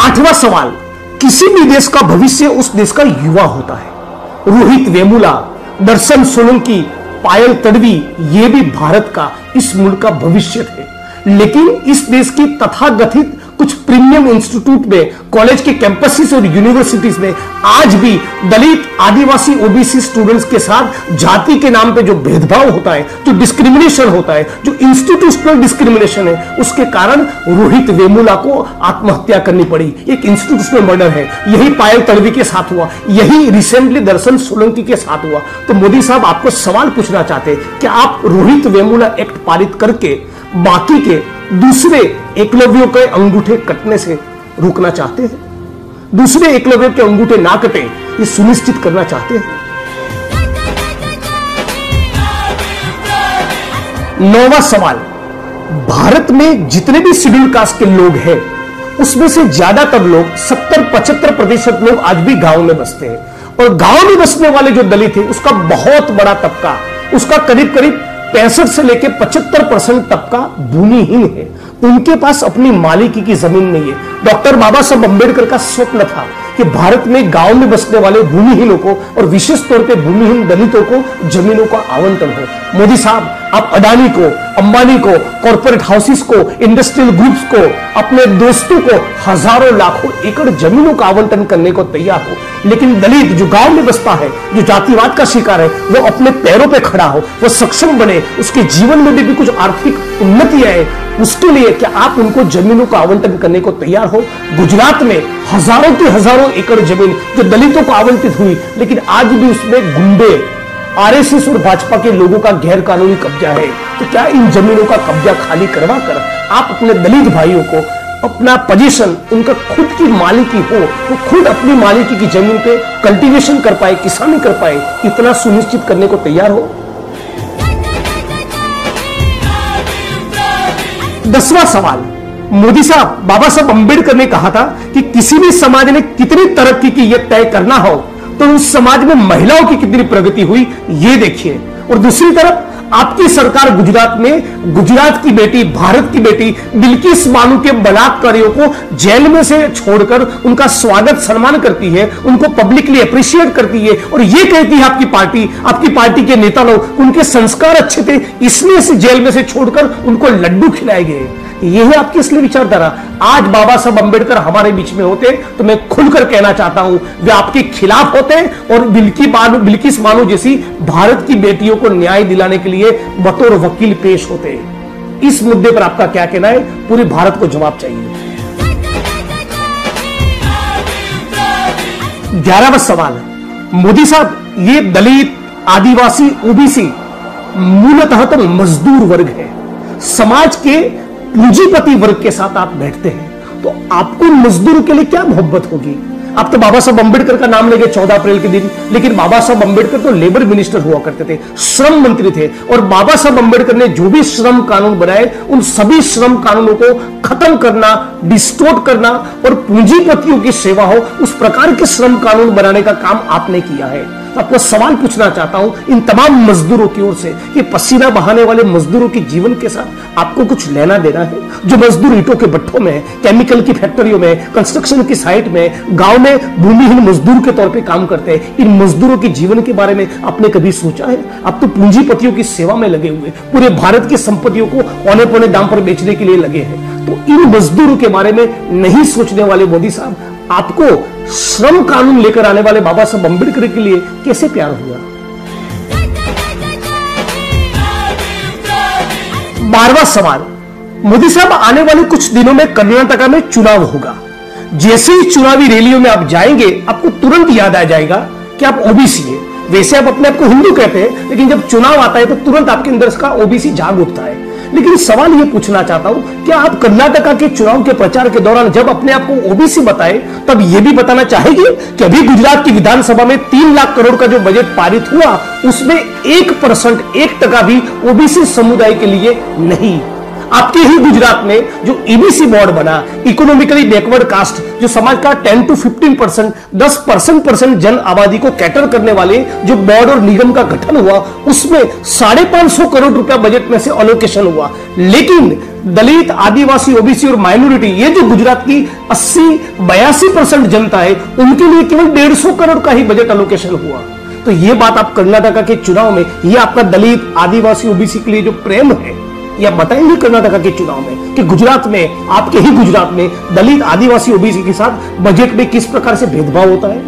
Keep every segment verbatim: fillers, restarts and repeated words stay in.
आठवां सवाल, किसी भी देश का भविष्य उस देश का युवा होता है। रोहित वेमुला, दर्शन सोलंकी, पायल तडवी, ये भी भारत का, इस मुल्क का भविष्य थे। लेकिन इस देश की तथाकथित कुछ प्रीमियम इंस्टीट्यूट में, कॉलेज के कैंपसेस और यूनिवर्सिटीज में आज भी दलित, आदिवासी, ओबीसी स्टूडेंट्स के साथ जाति के नाम पे जो भेदभाव होता है, जो डिस्क्रिमिनेशन होता है, जो इंस्टीट्यूशनल डिस्क्रिमिनेशन है, उसके कारण रोहित वेमुला को आत्महत्या करनी पड़ी। एक इंस्टीट्यूशनल मर्डर है। यही पायल तडवी के साथ हुआ, यही रिसेंटली दर्शन सोलंकी के साथ हुआ। तो मोदी साहब आपको सवाल पूछना चाहते हैं कि आप रोहित वेमुला एक्ट पारित करके बाकी के दूसरे एकलव्यों के अंगूठे कटने से रोकना चाहते हैं? दूसरे एकलव्यों के अंगूठे ना कटे, ये सुनिश्चित करना चाहते हैं? नौवां सवाल, भारत में जितने भी शेड्यूल कास्ट के लोग हैं, उसमें से ज्यादातर लोग, सत्तर पचहत्तर प्रतिशत लोग आज भी गांव में बसते हैं। और गांव में बसने वाले जो दलित है, उसका बहुत बड़ा तबका, उसका करीब करीब पैंसठ से लेकर पचहत्तर परसेंट तबका भूमिहीन है। उनके पास अपनी मालिकी की जमीन नहीं है। डॉक्टर बाबा साहब अंबेडकर का स्वप्न था कि भारत में गांव में बसने वाले भूमिहीनों को और विशेष तौर पे भूमिहीन दलितों को जमीनों का आवंटन हो। मोदी साहब, आप अडानी को, अंबानी को, कॉर्पोरेट हाउसेस को, इंडस्ट्रियल ग्रुप्स को, अपने दोस्तों को हजारों लाखों एकड़ जमीनों का आवंटन करने को तैयार हो, लेकिन दलित जो गांव में बसता है, जो जातिवाद का शिकार है, वो अपने पैरों पे खड़ा हो, वो सक्षम बने, उसके जीवन में भी, भी कुछ आर्थिक उन्नति आए, उसके लिए क्या आप उनको जमीनों का आवंटन करने को तैयार हो? गुजरात में हजारों की हजारों एकड़ जमीन जो दलितों को आवंटित हुई, लेकिन आज भी उसमें गुंडे, आरएसएस और भाजपा के लोगों का गैर कानूनी कब्जा है। तो क्या इन जमीनों का कब्जा खाली करवा कर आप अपने दलित भाइयों को अपना पोजीशन, उनका खुद की मालिकी हो, वो खुद अपनी मालिकी की जमीन पे कल्टीवेशन कर पाए, किसानी कर पाए, इतना सुनिश्चित करने को तैयार हो? दसवां सवाल, मोदी साहब, बाबा साहब अंबेडकर ने कहा था कि किसी भी समाज ने कितनी तरक्की की यह तय करना हो तो उस समाज में महिलाओं की कितनी प्रगति हुई, ये देखिए। और दूसरी तरफ आपकी सरकार गुजरात में गुजरात की बेटी, भारत की बेटी बिल्किस बानो के बलात्कारियों को जेल में से छोड़कर उनका स्वागत सम्मान करती है, उनको पब्लिकली अप्रिशिएट करती है और ये कहती है आपकी पार्टी, आपकी पार्टी के नेता लोग, उनके संस्कार अच्छे थे इसलिए से जेल में से छोड़कर उनको लड्डू खिलाए गए। यह है आपकी असली विचारधारा। आज बाबा साहब अंबेडकर हमारे बीच में होते तो मैं खुलकर कहना चाहता हूं, वे आपके खिलाफ होते और बिल्की बानो, बिल्किस बानो जैसी भारत की बेटियों को न्याय दिलाने के लिए बतौर वकील पेश होते। इस मुद्दे पर आपका क्या कहना है? पूरे भारत को जवाब चाहिए। ग्यारहवां सवाल, मोदी साहब, ये दलित, आदिवासी, ओबीसी मूलतः तो मजदूर वर्ग है। समाज के पूंजीपति वर्ग के साथ आप बैठते हैं तो आपको मजदूर के लिए क्या मोहब्बत होगी? आप तो बाबा साहब अंबेडकर का नाम लेंगे चौदह अप्रैल के दिन, लेकिन बाबा साहब अंबेडकर तो लेबर मिनिस्टर हुआ करते थे, श्रम मंत्री थे। और बाबा साहब अंबेडकर ने जो भी श्रम कानून बनाए, उन सभी श्रम कानूनों को खत्म करना, डिस्टोर्ट करना और पूंजीपतियों की सेवा हो, उस प्रकार के श्रम कानून बनाने का काम आपने किया है। तो आपको सवाल पूछना चाहता हूं इन तमाम मजदूरों की ओर से कि पसीना बहाने वाले मजदूरों के जीवन के साथ आपको कुछ लेना देना है? जो मजदूर ईंटों के भट्ठों में, केमिकल की फैक्ट्रियों में, कंस्ट्रक्शन की साइट में, गांव में भूमिहीन मजदूर के तौर पे काम करते हैं, इन मजदूरों के जीवन के बारे में आपने कभी सोचा है? आप तो पूंजीपतियों की सेवा में लगे हुए, पूरे भारत की संपत्तियों को औने पौने दाम पर बेचने के लिए लगे हैं। तो इन मजदूरों के बारे में नहीं सोचने वाले मोदी साहब, आपको श्रम कानून लेकर आने वाले बाबा साहब अंबेडकर के लिए कैसे प्यार हुआ? बारहवां सवाल, मोदी साहब, आने वाले कुछ दिनों में कर्नाटका में चुनाव होगा। जैसे ही चुनावी रैलियों में आप जाएंगे, आपको तुरंत याद आ जाएगा कि आप ओबीसी है। वैसे आप अपने आप को हिंदू कहते हैं, लेकिन जब चुनाव आता है तो तुरंत आपके अंदर इसका ओबीसी जाग उठता है। लेकिन सवाल यह पूछना चाहता हूं, क्या आप कर्नाटका के चुनाव के प्रचार के दौरान जब अपने आप को ओबीसी बताए, तब यह भी बताना चाहेंगे कि अभी गुजरात की विधानसभा में तीन लाख करोड़ का जो बजट पारित हुआ, उसमें एक परसेंट, एक टका भी ओबीसी समुदाय के लिए नहीं। आपके ही गुजरात में जो ईबीसी बोर्ड बना, इकोनॉमिकली बैकवर्ड कास्ट, जो समाज का टेन टू फिफ्टीन परसेंट दस परसेंट परसेंट जन आबादी को कैटर करने वाले जो बोर्ड और निगम का गठन हुआ, उसमें साढ़े पांच सौ करोड़ रुपया बजट में से अलोकेशन हुआ। लेकिन दलित, आदिवासी, ओबीसी और माइनॉरिटी, ये जो गुजरात की अस्सी बयासी परसेंट जनता है, उनके लिए केवल डेढ़ सौ करोड़ का ही बजट अलोकेशन हुआ। तो ये बात आप कर्नाटका के चुनाव में, ये आपका दलित, आदिवासी, ओबीसी के लिए जो प्रेम है, ये आप बताएंगे कर्नाटका के चुनाव में कि गुजरात में, आपके ही गुजरात में दलित, आदिवासी, ओबीसी के साथ बजट में किस प्रकार से भेदभाव होता है?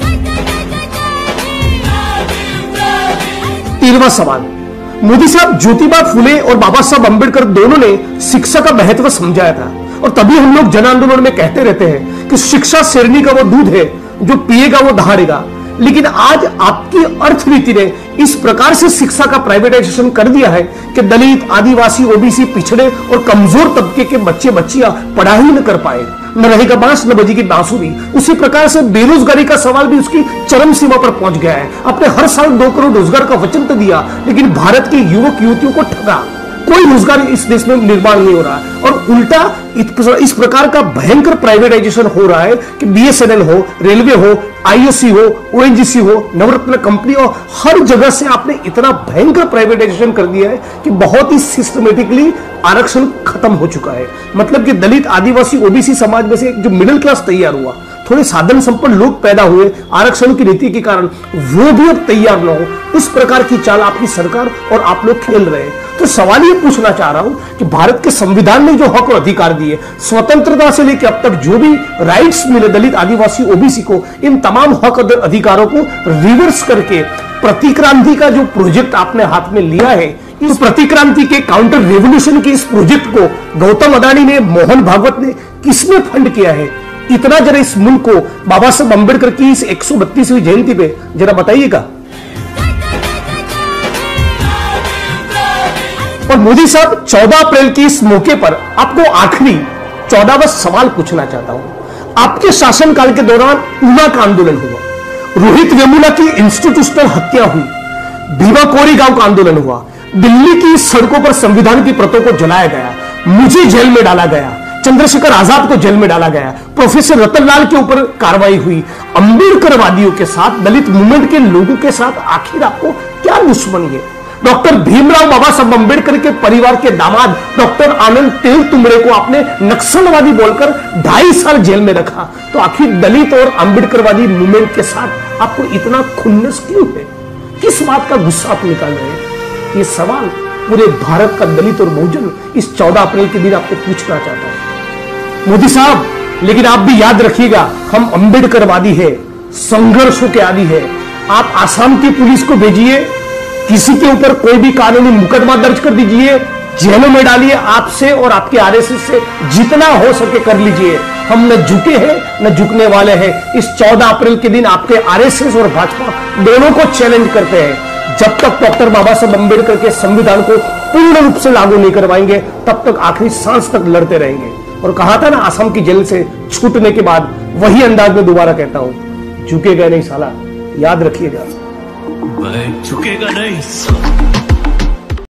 तेरहवां सवाल, मोदी साहब ज्योतिबा फुले और बाबा साहब अंबेडकर दोनों ने शिक्षा का महत्व समझाया था, और तभी हम लोग जन आंदोलन में कहते रहते हैं कि शिक्षा शेरनी का वो दूध है, जो पिएगा वो दहाड़ेगा। लेकिन आज आपकी अर्थनीति ने इस प्रकार से शिक्षा का प्राइवेटाइजेशन कर दिया है कि दलित, आदिवासी, ओबीसी, पिछड़े और कमजोर तबके के बच्चे बच्चियां पढ़ाई न कर पाए, न रहेगा बांस न बजेगी बांसुरी। उसी प्रकार से बेरोजगारी का सवाल भी उसकी चरम सीमा पर पहुंच गया है। आपने हर साल दो करोड़ रोजगार का वचन तो दिया, लेकिन भारत के युवक युवतियों को ठगा, कोई रोजगार इस देश में निर्माण नहीं हो रहा, और उल्टा इस प्रकार का भयंकर प्राइवेटाइजेशन हो रहा है कि बीएसएनएल हो, रेलवे हो, आईओसी हो, ओएनजीसी हो, नवरत्न कंपनी हो, हर जगह से आपने इतना भयंकर प्राइवेटाइजेशन कर दिया है कि बहुत ही सिस्टमेटिकली आरक्षण खत्म हो चुका है। मतलब कि दलित, आदिवासी, ओबीसी समाज में से जो मिडिल क्लास तैयार हुआ, थोड़े साधन संपन्न लोग पैदा हुए आरक्षण की नीति के कारण, वो भी अब तैयार न हो। इस प्रकार की चाल आपकी सरकार और आप लोग खेल रहे हैं। तो सवाल ये पूछना चाह रहा हूं कि भारत के संविधान ने जो हक और अधिकार दिए, स्वतंत्रता से लेकर अब तक जो भी राइट्स मिले दलित, आदिवासी, ओबीसी को, इन तमाम हक और अधिकारों को रिवर्स करके प्रतिक्रांति का जो प्रोजेक्ट आपने हाथ में लिया है, इस प्रतिक्रांति के काउंटर रेवोल्यूशन के इस प्रोजेक्ट को गौतम अडानी ने, मोहन भागवत ने, किसने फंड किया है? इतना जरा इस मुल्क को बाबा साहब अंबेडकर की इस एक सौ बत्तीसवीं जयंती पे जरा बताइएगा। और मोदी साहब, चौदह अप्रैल की इस मौके पर आपको आखिरी चौदहवां सवाल पूछना चाहता हूं। आपके शासनकाल के दौरान ऊना का आंदोलन हुआ, रोहित वेमुला की इंस्टीट्यूशनल हत्या हुई, भीमा कोरेगांव का आंदोलन हुआ, दिल्ली की सड़कों पर संविधान की प्रतों को जलाया गया, मुझे जेल में डाला गया, चंद्रशेखर आजाद को जेल में डाला गया, प्रोफेसर रतनलाल के ऊपर कार्रवाई हुई। अंबेडकरवादियों के साथ, दलित मूवमेंट के लोगों के साथ आखिर आपको क्या दुश्मनी है? डॉक्टर भीमराव बाबा साहब अंबेडकर के परिवार के दामाद डॉक्टर आनंद तेल तुमड़े को आपने नक्सलवादी बोलकर ढाई साल जेल में रखा। तो आखिर दलित और अंबेडकरवादी मूवमेंट के साथ आपको इतना खुन्नस क्यों है? किस बात का गुस्सा आप निकाल रहे हैं? ये सवाल पूरे भारत का दलित और बहुजन इस चौदह अप्रैल के दिन आपको पूछना चाहता है। मोदी साहब, लेकिन आप भी याद रखिएगा, हम अंबेडकरवादी है, संघर्षों के आदि है। आप आसाम की पुलिस को भेजिए, किसी के ऊपर कोई भी कानूनी मुकदमा दर्ज कर दीजिए, जेलों में डालिए, आपसे और आपके आरएसएस से जितना हो सके कर लीजिए। हम न झुके हैं न झुकने वाले हैं। इस चौदह अप्रैल के दिन आपके आरएसएस और भाजपा दोनों को चैलेंज करते हैं। जब तक डॉक्टर बाबा साहब अंबेडकर के संविधान को पूर्ण रूप से लागू नहीं करवाएंगे, तब तक आखिरी सांस तक लड़ते रहेंगे। और कहा था ना, आसाम की जेल से छूटने के बाद वही अंदाज में दोबारा कहता हूं, झुकेगा नहीं साला, याद रखिएगा। मैं झुकेगा नहीं।